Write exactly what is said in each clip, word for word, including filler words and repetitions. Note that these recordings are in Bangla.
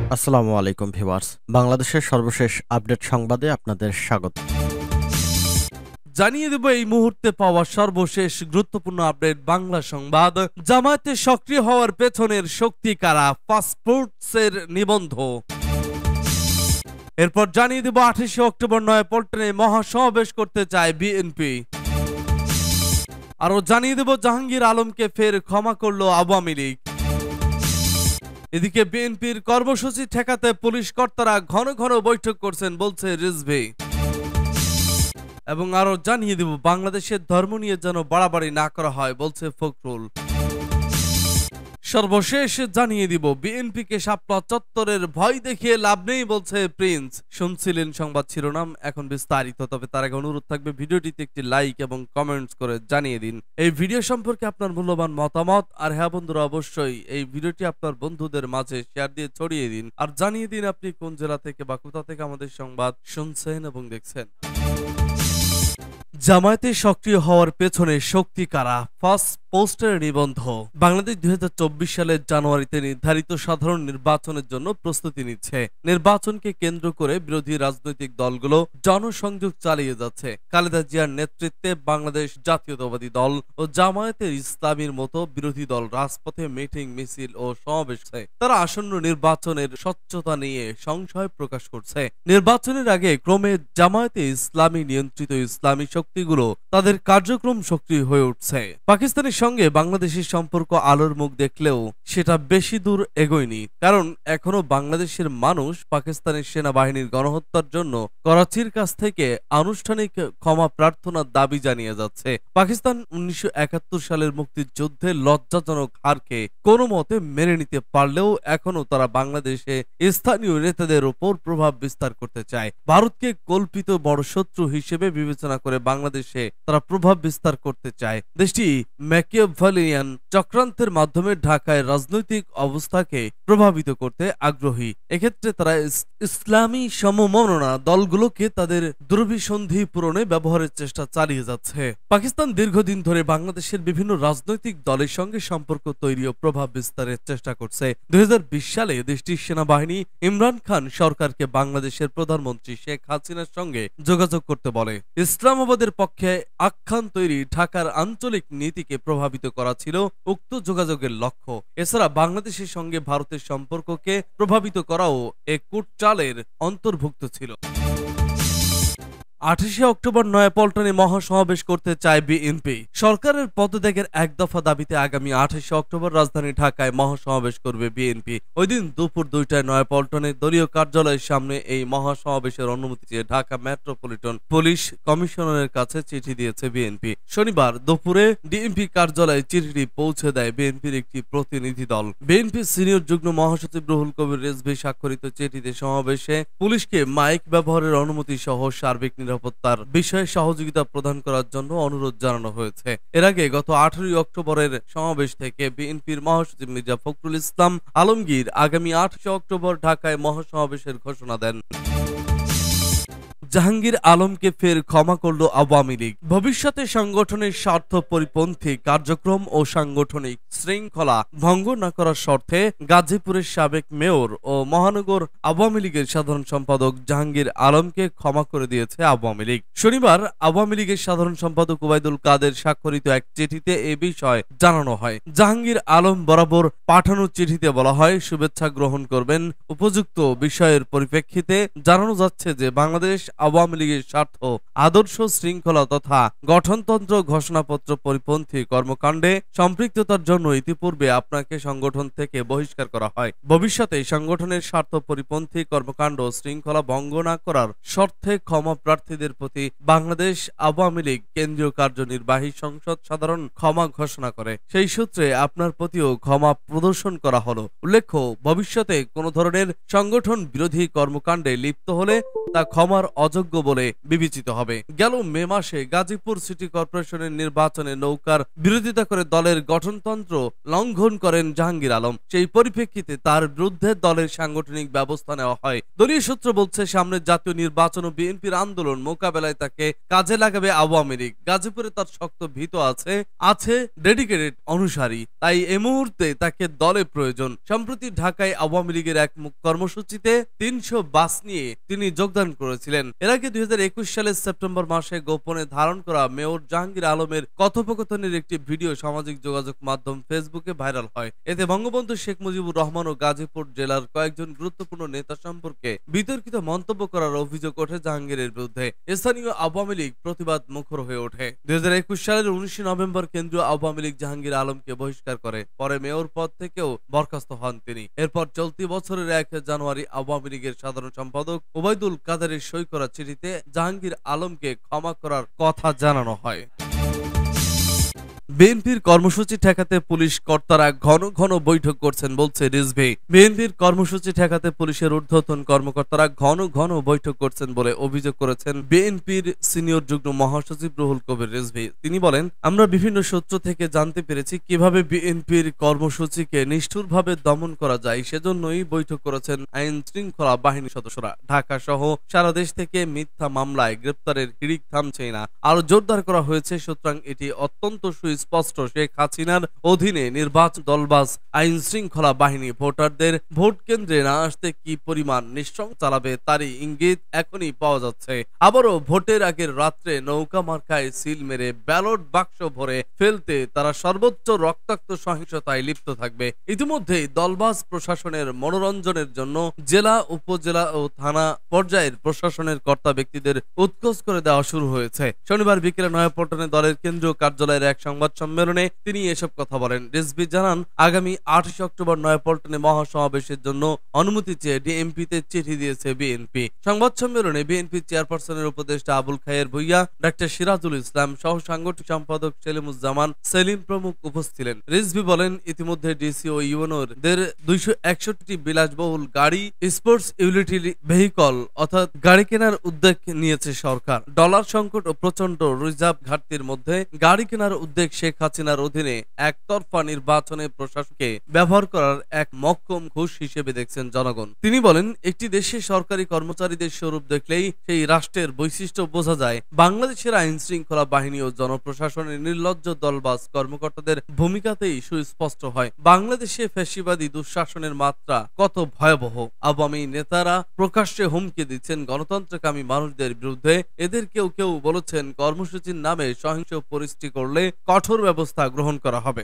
আসসালামু আলাইকুম ভিউয়ার্স, বাংলাদেশের সর্বশেষ আপডেট সংবাদে আপনাদের স্বাগত। জানিয়ে দেব এই মুহূর্তে পাওয়া সর্বশেষ গুরুত্বপূর্ণ আপডেট বাংলা সংবাদ। জামায়াতে সক্রিয় হওয়ার পেছনের শক্তি কারা, পাসপোর্টসের নিবন্ধ। এরপর জানিয়ে দেব আঠাশে অক্টোবর নয়াপল্টনে মহাসমাবেশ করতে চায় বিএনপি। আরো জানিয়ে দেব জাহাঙ্গীর আলমকে ফের ক্ষমা করল আওয়ামী লীগ। এদিকে বিএনপির কর্মসূচি ঠেকাতে পুলিশ কর্তারা ঘন ঘন বৈঠক করছেন বলছে রিজভী। এবং আরো জানিয়ে দেব বাংলাদেশের ধর্ম নিয়ে যেন বাড়াবাড়ি না করা হয় বলছে ফখরুল। সর্বশেষ জানিয়ে দিব বিএনপিকে শাপলা চত্বরের ভয় দেখিয়ে লাভ নেই বলছে প্রিন্স। শুনছিলেন সংবাদ শিরোনাম, এখন বিস্তারিত। তবে তার আগে অনুরোধ থাকবে ভিডিওটিতে একটি লাইক এবং কমেন্টস করে জানিয়ে দিন এই ভিডিও সম্পর্কে আপনার মূল্যবান মতামত। আর হ্যাঁ বন্ধুরা, অবশ্যই এই ভিডিওটি আপনার বন্ধুদের মাঝে শেয়ার দিয়ে ছড়িয়ে দিন আর জানিয়ে দিন আপনি কোন জেলা থেকে বা কোথা থেকে আমাদের সংবাদ শুনছেন এবং দেখছেন। জামায়াতে সক্রিয় হওয়ার পেছনে শক্তি কারা, ফার্স্ট পোস্টের নিবন্ধ। বাংলাদেশ দুই হাজার চব্বিশ সালের জানুয়ারিতে নির্ধারিত সাধারণ নির্বাচনের জন্য প্রস্তুতি নিচ্ছে। নির্বাচনকে কেন্দ্র করে বিরোধী রাজনৈতিক দলগুলো জনসংযোগ চালিয়ে যাচ্ছে। খালেদা জিয়ার নেতৃত্বে বাংলাদেশ জাতীয়তাবাদী দল ও জামায়াতের ইসলামীর মতো বিরোধী দল রাজপথে মিটিং, মিছিল ও সমাবেশে তারা আসন্ন নির্বাচনের স্বচ্ছতা নিয়ে সংশয় প্রকাশ করছে। নির্বাচনের আগে ক্রমে জামায়াতে ইসলামী নিয়ন্ত্রিত ইসলামী শক্তিগুলো তাদের কার্যক্রম সক্রিয় হয়ে উঠছে। পাকিস্তানের সঙ্গে বাংলাদেশের সম্পর্ক আলোর মুখ দেখলেও সেটা বেশি দূর এগোয়নি, কারণ এখনো বাংলাদেশের মানুষ পাকিস্তানের সেনাবাহিনীর গণহত্যার জন্য করাচির কাছ থেকে আনুষ্ঠানিক ক্ষমা প্রার্থনার দাবি জানিয়ে যাচ্ছে। পাকিস্তান উনিশশো একাত্তর সালের মুক্তিযুদ্ধে লজ্জাজনক হারকে কোনো মতে মেনে নিতে পারলেও এখনো তারা বাংলাদেশে স্থানীয় নেতাদের উপর প্রভাব বিস্তার করতে চায়। ভারতকে কল্পিত বড় শত্রু হিসেবে বিবেচনা করে বাংলাদেশে তারা প্রভাব বিস্তার করতে চায়। দেশটি ম্যাকিয়াভেলিয়ান চক্রান্তের মাধ্যমে ঢাকায় রাজনৈতিক অবস্থাকে প্রভাবিত করতে আগ্রহী। এক্ষেত্রে তারা ইসলামী সমমনা দলগুলোকে তাদের দুর্বিসন্ধি পূরণে ব্যবহারের চেষ্টা চালিয়ে যাচ্ছে। পাকিস্তান দীর্ঘদিন ধরে বাংলাদেশের বিভিন্ন রাজনৈতিক দলের সঙ্গে সম্পর্ক তৈরি ও প্রভাব বিস্তারের চেষ্টা করছে। দুই হাজার বিশ সালে দেশটির সেনাবাহিনী ইমরান খান সরকারকে বাংলাদেশের প্রধানমন্ত্রী শেখ হাসিনার সঙ্গে যোগাযোগ করতে বলে। ইসলামাবাদের পক্ষে আখ্যান তৈরি ঢাকার আঞ্চলিক নীতিকে প্রভাবিত করা ছিল উক্ত যোগাযোগের লক্ষ্য। এছাড়া বাংলাদেশের সঙ্গে ভারতের সম্পর্ককে প্রভাবিত করাও এ কূটচালের অন্তর্ভুক্ত ছিল। আঠাশে অক্টোবর নয়াপল্টনে মহাসমাবেশ করতে চায় বিএনপি। সরকারের পদত্যাগের এক দফা দাবিতে আগামী আঠাশে অক্টোবর রাজধানী ঢাকায় মহাসমাবেশ করবে বিএনপি। ওই দিন দুপুর দুইটায় নয়াপল্টনে দলীয় কার্যালয়ের সামনে এই মহাসমাবেশের অনুমতি চেয়ে ঢাকা মেট্রোপলিটন পুলিশ কমিশনারের কাছে চিঠি দিয়েছে বিএনপি। শনিবার দুপুরে ডিএমপি কার্যালয়ে চিঠিটি পৌঁছে দেয় বিএনপির একটি প্রতিনিধি দল। বিএনপির সিনিয়র যুগ্ম মহাসচিব রুহুল কবির রিজভী স্বাক্ষরিত চিঠিতে সমাবেশে পুলিশকে মাইক ব্যবহারের অনুমতি সহ সার্বিক নিরাপত্তার বিষয়ে সহযোগিতা প্রদান করার জন্য অনুরোধ জানানো হয়েছে। এর আগে গত আঠারোই অক্টোবরের সমাবেশ থেকে বিএনপির মহাসচিব মির্জা ফখরুল ইসলাম আলমগীর আগামী আঠাশে অক্টোবর ঢাকায় মহাসমাবেশের ঘোষণা দেন। জাহাঙ্গীর আলমকে ফের ক্ষমা করল আওয়ামী লীগ। ভবিষ্যতে সংগঠনের স্বার্থ পরিপন্থী কার্যক্রম ও সাংগঠনিক শৃঙ্খলা ভঙ্গ না করার শর্তে গাজীপুরের সাবেক মেয়র ও মহানগর আওয়ামী লীগের সাধারণ সম্পাদক জাহাঙ্গীর আলমকে ক্ষমা করে দিয়েছে আওয়ামী লীগ। শনিবার আওয়ামী লীগের সাধারণ সম্পাদক ওবায়দুল কাদের স্বাক্ষরিত এক চিঠিতে এ বিষয় জানানো হয়। জাহাঙ্গীর আলম বরাবর পাঠানো চিঠিতে বলা হয়, শুভেচ্ছা গ্রহণ করবেন। উপযুক্ত বিষয়ের পরিপ্রেক্ষিতে জানানো যাচ্ছে যে বাংলাদেশ আওয়ামী লীগের স্বার্থ, আদর্শ, শৃঙ্খলা তথা গঠনতন্ত্র ঘোষণাপত্র পরিপন্থী কর্মকাণ্ডে সম্পৃক্ততার জন্য ইতিপূর্বে আপনাকে সংগঠন থেকে বহিষ্কার করা হয়। ভবিষ্যতে সংগঠনের স্বার্থ পরিপন্থী কর্মকাণ্ড শৃঙ্খলা ভঙ্গ না করার শর্তে ক্ষমা প্রার্থীদের প্রতি বাংলাদেশ আওয়ামী লীগ কেন্দ্রীয় কার্যনির্বাহী সংসদ সাধারণ ক্ষমা ঘোষণা করে। সেই সূত্রে আপনার প্রতিও ক্ষমা প্রদর্শন করা হলো। উল্লেখ্য, ভবিষ্যতে কোনো ধরনের সংগঠন বিরোধী কর্মকাণ্ডে লিপ্ত হলে তা ক্ষমার অযোগ্য বলে বিবেচিত হবে। গেল মে মাসে গাজীপুর সিটি কর্পোরেশনের নির্বাচনে নৌকার বিরোধিতা করে দলের গঠনতন্ত্র লঙ্ঘন করেন জাহাঙ্গীর আলম। সেই পরিপ্রেক্ষিতে তার বিরুদ্ধে দলের সাংগঠনিক ব্যবস্থা নেওয়া হয়। দলীয় সূত্র বলছে, সামনের জাতীয় নির্বাচন ও বিএনপির আন্দোলন মোকাবেলায় তাকে কাজে লাগাবে আওয়ামী লীগ। গাজীপুরে তার শক্ত ভীত আছে আছে ডেডিকেটেড অনুসারী, তাই এ মুহূর্তে তাকে দলে প্রয়োজন। সম্প্রতি ঢাকায় আওয়ামী লীগের এক কর্মসূচিতে তিনশো বাস নিয়ে তিনি যোগদান করেছিলেন। এর আগে দুই হাজার একুশ সালের সেপ্টেম্বর মাসে গোপনে ধারণ করা মেয়র জাহাঙ্গীর আলমের কথোপকথনের একটি ভিডিও সামাজিক যোগাযোগ মাধ্যম ফেসবুকে ভাইরাল হয়। এতে বঙ্গবন্ধু শেখ মুজিবুর রহমান ও গাজীপুর জেলার কয়েকজন গুরুত্বপূর্ণ নেতা সম্পর্কে বিতর্কিত মন্তব্য করার অভিযোগ ওঠে জাহাঙ্গীরের বিরুদ্ধে। স্থানীয় আওয়ামী লীগ প্রতিবাদ মুখর হয়ে ওঠে। দুই হাজার একুশ সালের উনিশে নভেম্বর কেন্দ্রীয় আওয়ামী লীগ জাহাঙ্গীর আলমকে বহিষ্কার করে। পরে মেয়র পদ থেকেও বরখাস্ত হন তিনি। এরপর চলতি বছরের এক জানুয়ারি আওয়ামী লীগের সাধারণ সম্পাদক ওবায়দুল কাদেরের সই করা চিঠিতে জাহাঙ্গীর আলমকে ক্ষমা করার কথা জানানো হয়। বিএনপির কর্মসূচি ঠেকাতে পুলিশ কর্তারা ঘন ঘন বৈঠক করছেন বলছে রিজভী। বিএনপির কর্মসূচি ঠেকাতে পুলিশের ঊর্ধ্বতন কর্মকর্তারা ঘন ঘন বৈঠক করছেন বলে অভিযোগ করেছেন বিএনপির সিনিয়র যুগ্ম মহাসচিব রুহুল কবির রিজভী। তিনি বলেন, আমরা বিভিন্ন সূত্র থেকে জানতে পেরেছি কিভাবে বিএনপির কর্মসূচিকে নিষ্ঠুরভাবে দমন করা যায়, সেজন্যই বৈঠক করেছেন আইন শৃঙ্খলা বাহিনীর সদস্যরা। ঢাকা সহ সারা দেশ থেকে মিথ্যা মামলায় গ্রেপ্তারের হিড়িক থামছে না, আরো জোরদার করা হয়েছে। সুতরাং এটি অত্যন্ত স্পষ্ট, শেখ হাসিনার অধীনে নির্বাচন দলবাজ আইন শৃঙ্খলা বাহিনী ভোটারদের ভোট কেন্দ্রে না আসতে কি পরিমাণ নিঃসঙ্গ চালাবে তারই ইঙ্গিত এখনই পাওয়া যাচ্ছে। আবারও ভোটের আগের রাত্রে নৌকা মার্কায় সিল মেরে ব্যালট বাক্স ভরে ফেলতে তারা সর্বোচ্চ রক্তাক্ত সহিংসতায় লিপ্ত থাকবে। ইতিমধ্যেই দলবাজ প্রশাসনের মনোরঞ্জনের জন্য জেলা, উপজেলা ও থানা পর্যায়ের প্রশাসনের কর্তা ব্যক্তিদের উৎকোচ করে দেওয়া শুরু হয়েছে। শনিবার বিকেলে নয়াপল্টনে দলের কেন্দ্রীয় কার্যালয়ের এক সংবাদ সম্মেলনে তিনি এসব কথা বলেন। রিজভী জানান, আগামী আঠাশে অক্টোবর নয়াপল্টনে মহাসমাবেশের জন্য অনুমতি চেয়ে ডিএমপিতে চিঠি দিয়েছে বিএনপি। সংবাদ সম্মেলনে বিএনপি চেয়ারপারসনের উপদেষ্টা আবুল খায়ের ভূঁইয়া, ডাক্তার সিরাজুল ইসলাম সহ সাংগঠনিক সম্পাদক সেলিমুজ্জামান সেলিম প্রমুখ উপস্থিত ছিলেন। রিজভী বলেন, ইতিমধ্যে ডিসি ও ইউএনওর দের দুইশো একষট্টি বিলাসবহুল গাড়ি, স্পোর্টস ইউটিলিটি ভেহিকল অর্থাৎ গাড়ি কেনার উদ্যোগ নিয়েছে সরকার। ডলার সংকট ও প্রচন্ড রিজার্ভ ঘাটতির মধ্যে গাড়ি কেনার উদ্যোগ শেখ হাসিনার অধীনে একতরফা নির্বাচনে প্রশাসনকে ব্যবহার করার এক মক্কম ঘুষ হিসেবে দেখছেন জনগণ। তিনি বলেন, একটি দেশে সরকারি কর্মচারীদের স্বরূপ দেখলেই সেই রাষ্ট্রের বৈশিষ্ট্য বোঝা যায়। বাংলাদেশের আইন শৃঙ্খলা বাহিনী ও জনপ্রশাসনের নির্লজ্জ দলবাজ কর্মকর্তাদের ভূমিকাতেই সুস্পষ্ট হয় বাংলাদেশে ফ্যাসিবাদী দুঃশাসনের মাত্রা কত ভয়াবহ। আওয়ামী নেতারা প্রকাশ্যে হুমকি দিচ্ছেন গণতন্ত্রকামী মানুষদের বিরুদ্ধে। এদের কেউ কেউ বলেছেন, কর্মসূচির নামে সহিংস পরিস্থিতি করলে কঠোর ব্যবস্থা গ্রহণ করা হবে।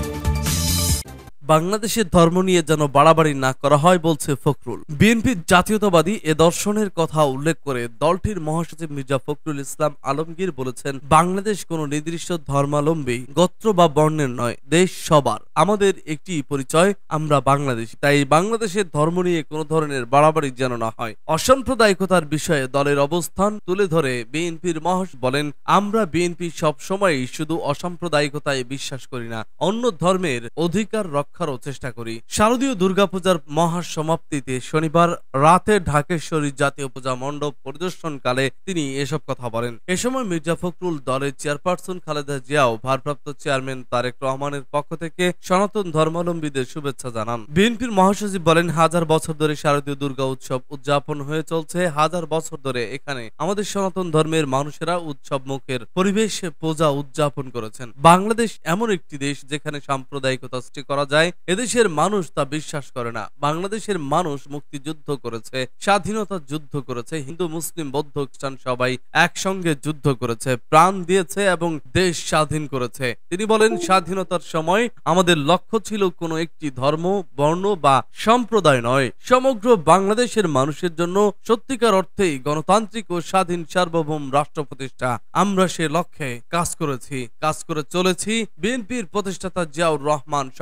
বাংলাদেশের ধর্ম নিয়ে যেন বাড়াবাড়ি না করা হয় বলছে ফখরুল। বিএনপির জাতীয়তাবাদী এ দর্শনের কথা উল্লেখ করে দলটির মহাসচিব মির্জা ফখরুল ইসলাম আলমগীর বলেছেন, বাংলাদেশ কোনো নির্দিষ্ট ধর্মাবলম্বী, গোত্র বা বর্ণের নয়, দেশ সবার। আমাদের একটি পরিচয়, আমরা বাংলাদেশী। তাই বাংলাদেশের ধর্ম নিয়ে কোনো ধরনের বাড়াবাড়ি যেন না হয়। অসাম্প্রদায়িকতার বিষয়ে দলের অবস্থান তুলে ধরে বিএনপির মহাসচিব বলেন, আমরা বিএনপি সব সময়ই শুধু অসাম্প্রদায়িকতায় বিশ্বাস করি না, অন্য ধর্মের অধিকার রক্ষারও চেষ্টা করি। শারদীয় দুর্গাপূজার মহাসমাপ্তিতে শনিবার রাতে ঢাকেশ্বরী জাতীয় পূজা মণ্ডপ পরিদর্শনকালে তিনি এসব কথা বলেন। এ সময় মির্জা ফখরুল, দলের চেয়ারপারসন খালেদা জিয়াও ভারপ্রাপ্ত চেয়ারম্যান তারেক রহমানের পক্ষ থেকে সনাতন ধর্মাবলম্বীদের শুভেচ্ছা জানান। বিএনপির মহাসচিব বলেন, হাজার বছর ধরে শারদীয় দুর্গা উৎসব উদযাপন হয়ে চলছে। হাজার বছর ধরে এখানে আমাদের সনাতন ধর্মের মানুষেরা উৎসব মুখের পরিবেশে পূজা উদযাপন করেছেন। বাংলাদেশ এমন একটি দেশ যেখানে সাম্প্রদায়িকতা সৃষ্টি করা যায়, এদেশের মানুষ তা বিশ্বাস করে না। বাংলাদেশের মানুষ মুক্তিযুদ্ধ করেছে, স্বাধীনতা যুদ্ধ করেছে, হিন্দু মুসলিম বৌদ্ধ খ্রিস্টান সবাই একসঙ্গে যুদ্ধ করেছে, প্রাণ দিয়েছে এবং দেশ স্বাধীন করেছে। তিনি বলেন, স্বাধীনতার সময় আমাদের লক্ষ্য ছিল কোনো একটি ধর্ম, বর্ণ বা সম্প্রদায় নয়, সমগ্র বাংলাদেশের মানুষের জন্য সত্যিকার অর্থেই গণতান্ত্রিক ও স্বাধীন সার্বভৌম রাষ্ট্র প্রতিষ্ঠা। আমরা সে লক্ষ্যে কাজ করেছি, কাজ করে চলেছি। বিএনপির প্রতিষ্ঠাতা জিয়াউর রহমান সংগ্রাম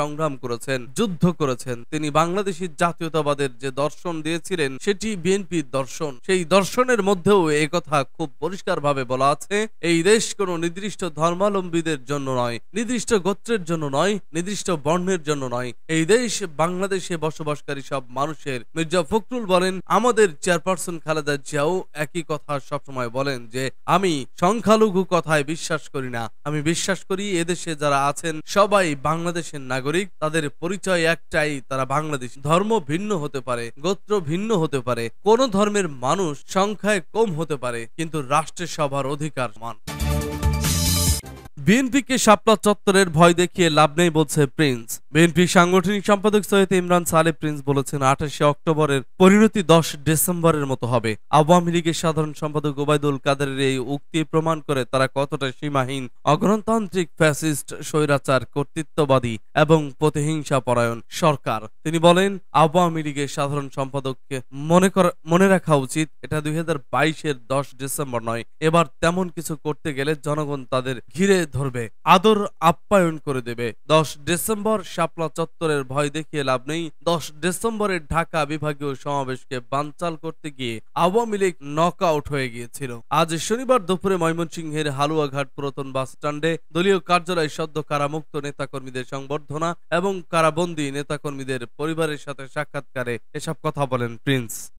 করেছেন, যুদ্ধ করেছেন। তিনি বাংলাদেশি জাতীয়তাবাদের যে দর্শন দিয়েছিলেন সেটি বিএনপির দর্শন। সেই দর্শনের মধ্যেও একথা খুব পরিষ্কারভাবে বলা আছে, এই দেশ কোনো নির্দিষ্ট ধর্মাবলম্বীদের জন্য নয়, নির্দিষ্ট গোত্রের জন্য নয়, নির্দিষ্ট বর্ণের জন্য নয়। এই দেশ বাংলাদেশে বসবাসকারী সব মানুষের। মির্জা ফখরুল বলেন, আমাদের চেয়ারপারসন খালেদা জিয়াও একই কথা সবসময় বলেন যে আমি সংখ্যালঘু কথায় বিশ্বাস করি না। আমি বিশ্বাস করি এদেশে যারা আছেন সবাই বাংলাদেশের নাগরিক, তাদের পরিচয় একটাই, তারা বাংলাদেশ। ধর্ম ভিন্ন হতে পারে, গোত্র ভিন্ন হতে পারে, কোন ধর্মের মানুষ সংখ্যায় কম হতে পারে, কিন্তু রাষ্ট্রের সবার অধিকার সমান। বিএনপিকে শাপলা চত্বরের ভয় দেখিয়ে লাভ নেই বলছে প্রিন্স। বিএনপি সাংগঠনিক সম্পাদক সৈয়দ ইমরান সালে প্রিন্স বলেছেন, আঠাশে অক্টোবরের পরিণতি দশ ডিসেম্বরের মতো হবে। আওয়ামী লীগের সাধারণ সম্পাদক ওবায়দুল কাদেরের এই উক্তি প্রমাণ করে তারা কতটা সীমাহীন, অগণতান্ত্রিক, ফ্যাসিস্ট, স্বৈরাচার, কর্তৃত্ববাদী এবং প্রতিহিংসা পরায়ণ সরকার। তিনি বলেন, আওয়ামী লীগের সাধারণ সম্পাদককে মনে করা মনে রাখা উচিত এটা দুই হাজার বাইশের দশ ডিসেম্বর নয়। এবার তেমন কিছু করতে গেলে জনগণ তাদের ঘিরে ধরবে, আদর আপ্যায়ন করে দেবে। দশ ডিসেম্বর শাপলা চত্বরের ভয় দেখিয়ে লাভ নেই। দশ ডিসেম্বরের ঢাকা বিভাগীয় সমাবেশকে বানচাল করতে গিয়ে আওয়ামী লীগ নক আউট হয়ে গিয়েছিল। আজ শনিবার দুপুরে ময়মনসিংহের হালুয়াঘাট পুরাতন বাস স্ট্যান্ডে দলীয় কার্যালয়ে সদ্য কারামুক্ত নেতাকর্মীদের সংবর্ধনা এবং কারাবন্দী নেতাকর্মীদের পরিবারের সাথে সাক্ষাৎকারে এসব কথা বলেন প্রিন্স।